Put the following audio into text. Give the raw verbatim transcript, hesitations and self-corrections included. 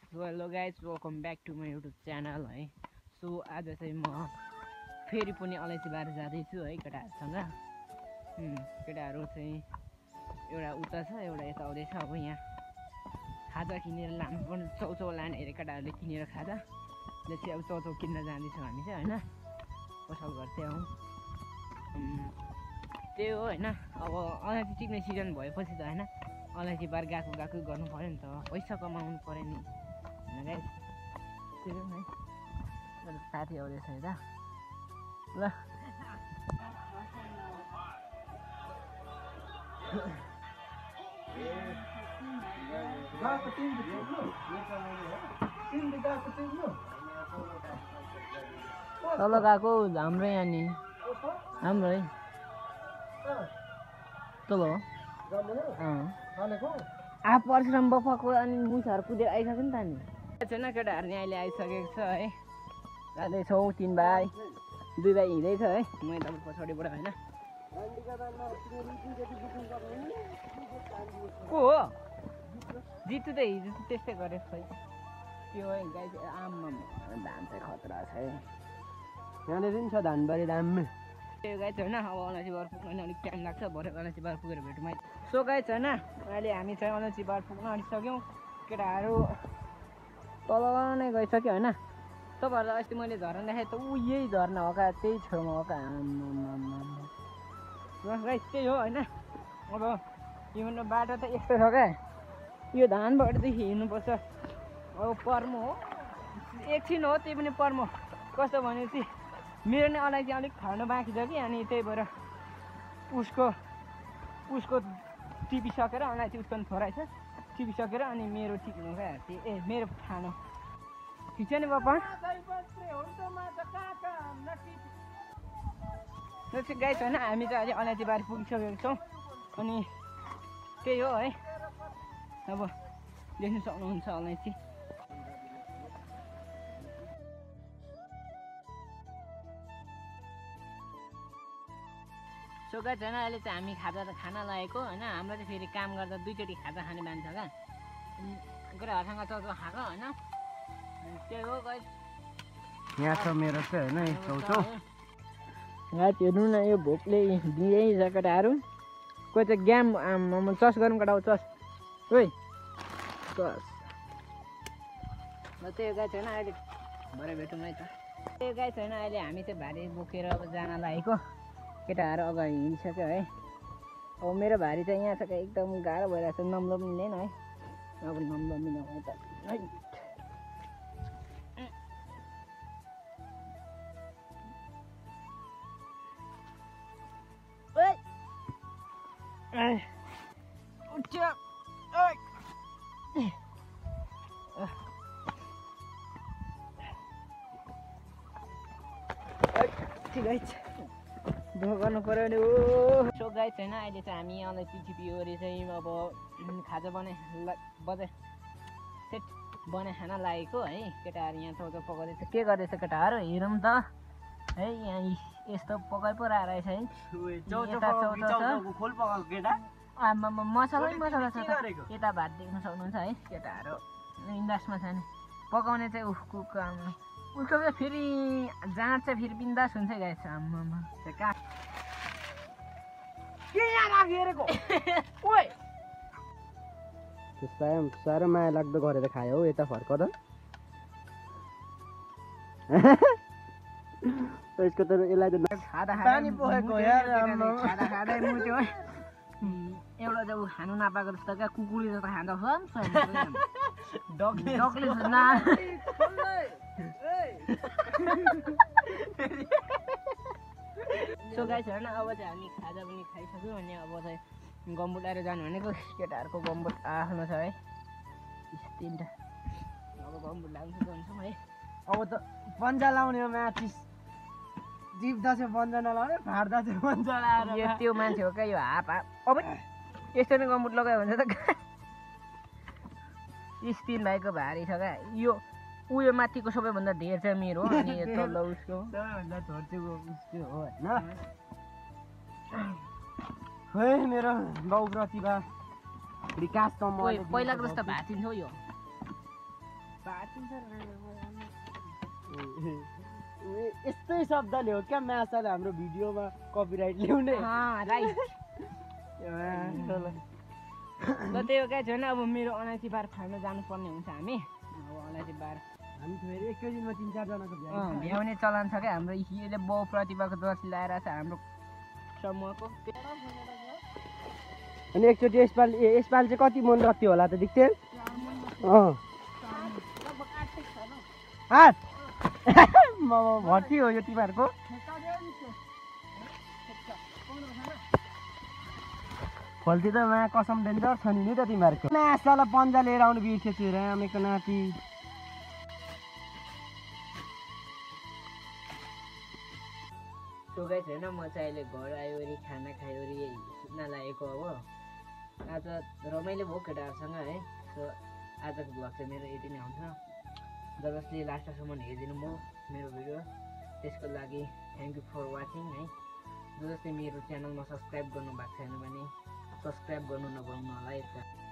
So hello guys welcome back to my YouTube channel है। So आज चाहिँ म फेरि पनि अलैँचीबार जाँदैछु है केटाहरूसँग। केटाहरू चाहिँ एउटा उता छ एउटा यता आउँदैछ। अब यहाँ खाजा किनेर लानु पनि चौचौ लाने अरे केटाहरूले किनेर खाजा ले चाहिँ अब चौचौ किन्न जाँदैछौँ हामी चाहिँ होइन। पसल घर चाहिँ आउँ त्यही हो होइन। अब अलैँची टिप्ने सिजन भएपछि त होइन अलैँची बार गएको गएको गर्नु पऱ्यो नि त, पैसा कमाउनु पऱ्यो नि होइन गाइस। त्यही हो है। साथी आउँदैछ यता ल तल गएको हाम्रो यहाँ नि हाम्रो है तल हो आ परशुराम बप्पाको अनि मुसाहरू कुदेर आइसक्यो नि त नि छैन। केटाहरू नि अहिले आइसकेको छ है। जाँदैछौँ तिन भाइ दुई भाइ हिँड्दैछ है। म यता पछाडिबाट होइन को हो जितु त हिजो त्यस्तै गरेको खै त्यो है गाई आम्मा धान चाहिँ खतरा छ है। यहाँनिर पनि छ धानबारी दाम त्यो गाई छैन। अब अलैँची बार पुग्न अलिक टाइम लाग्छ। भरे अलैँची बार पुगेर भेटौँ है। सो गाई छैन अहिले हामी चाहिँ अलैँची बार पुग्न आँटिसक्यौँ। केटाहरू तल नै गइसक्यो होइन। तपाईँहरूलाई अस्ति मैले झरना देखाएँ त ऊ यही झरना हो का त्यही छेउमा हो का गाई त्यही हो होइन। अब यो बाटो त यस्तो छ क्या यो धानबाटदेखि हिँड्नुपर्छ। अब पर्मो हो एकछिन हो त्यही पनि पर्मो कस्तो भनेपछि मेरो नै अलैँची अलिक खानु बाँकी छ कि अनि त्यही भएर उसको उसको टिपिसकेर अलैँची उसको पनि छोराइ छ टिपिसकेर अनि मेरो टिप्नु क्या ए मेरो खानु ठिक छ नि बापा। गाई छैन हामी चाहिँ अहिले अलैँची बारी पुगिसकेको छौँ अनि त्यही हो है। अब देख्नु सक्नुहुन्छ अलैँची सो गाई छैन अहिले चाहिँ हामी खाजा त खाना लागेको होइन। हाम्रो चाहिँ फेरि काम गर्दा दुईचोटि खाजा खाने बानी छ क्या केटाहरूसँग चौचौ खाएको होइन। त्यही हो गाई यहाँ छ मेरो चाहिँ होइन चौचौ गाई हेर्नु न यो भोकले दिँदैछ केटाहरू। कोही चाहिँ ग्याम आमा चस गरौँ केटाउ चस ओइ चस ल। त्यो गाई छैन अहिले भरे भेटौँ है त। त्यो गाई छैन अहिले हामी चाहिँ भारी बोकेर अब जान लागेको। केटाहरू अगाडि हिँडिसक्यो है। अब मेरो भारी चाहिँ यहाँ छ क्या एकदम गाह्रो भइरहेको छ। नम्लो पनि लिएन है। अब नम्लो मिलाउनु त है। गर्नु पऱ्यो नि ओ। सो गाई छैन अहिले चाहिँ हामी अलैँची टिपिओरी चाहिँ अब खाजा बनाइ बजाइ सेट बनाइ खान लागेको है। केटाहरू यहाँ चौचौ पकाउँदैछ। के गर्दैछ केटाहरू हेरौँ त है। यहाँ यस्तो पकाइ पो रहेछ है। आमामा मसलै मसला छ त। यता भात देख्न सक्नुहुन्छ है। केटाहरू इन्दासमा छ नि पकाउने चाहिँ उसको काम उसको चाहिँ फेरि जाँड चाहिँ फेरि बिन्दास हुन्छ गाइस। आमामा कहाँ के यहाँ राखिरहेको ओइ साह्रो माया लाग्दो गरेर खायो हौ। यता फर्क त यसको त यसलाई त खाँदा खाँदै खाँदा खाँदै मुट्यो है। एउटा चाहिँ ऊ खानु नपाएको जस्तो क्या कुकुरले जस्तो खाँदा डकले सो गाई छैन। अब चाहिँ हामी खाजा पनि खाइसक्यौँ अनि अब चाहिँ गम्बुट आएर जानु भनेको केटाहरूको गम्बुट आफ्नो छ है तिनवटा। अब गम्बुट लाग्नु जान्छौँ है। अब त पन्जा लाउने हो माथि जिप्दा चाहिँ पन्जा नलाउने फाट्दा चाहिँ पन्जा लाएर त्यो मान्छे हो क्या यो हाप हाप। अब यस्तो नै गम्बुट लगायो भने त तिन भाइको भारी छ क्या। यो उयो माथिको सबैभन्दा धेर चाहिँ मेरो अनि यो तल उसको सबैभन्दा छोर्चेको उसको हो होइन। खै मेरो बाउ प्रतिभा विकास त म पहिलाको जस्तो भाँचिन्छ हौ यो। यस्तै शब्दले हो क्या म्यासाले हाम्रो भिडियोमा कपिराइट ल्याउने राइट ल त्यही हो क्या छैन अब मेरो अलैँची बार खान जानुपर्ने हुन्छ हामी अब अलैँची बार हामी फेरि एकैदिनमा तिन चारजनाको अँ, भ्याउने चलन छ क्या हाम्रो यसले बहु प्रतिभाको जर्सी लगाएर छ हाम्रो समूहको अनि एकचोटि यसपालि ए यसपालि चाहिँ कति मन रक्ति होला त दिक्थे अँ आठ म भर्ती हो यो तिमीहरूको फल्ती त मा कसम डेन्जर छ नि त तिमीहरूको नासालाई पन्जा लिएर आउनु बिर्सेछु रामेको नाति सो गाइस होइन म चाहिँ अहिले घर आयोरी खाना खायोरी सुत्न लागेको अब आज रमाइलो भयो केटाहरूसँग है सो आजको भ्लग चाहिँ मेरो यति नै हुन्छ ज जसले लास्टसम्म हेरिदिनु भयो मेरो भिडियो त्यसको लागि थ्याङ्क यू फर वाचिङ है ज जसले मेरो च्यानलमा सब्सक्राइब गर्नु भएको छैन भने सब्सक्राइब गर्नु नभुल्नु होला यता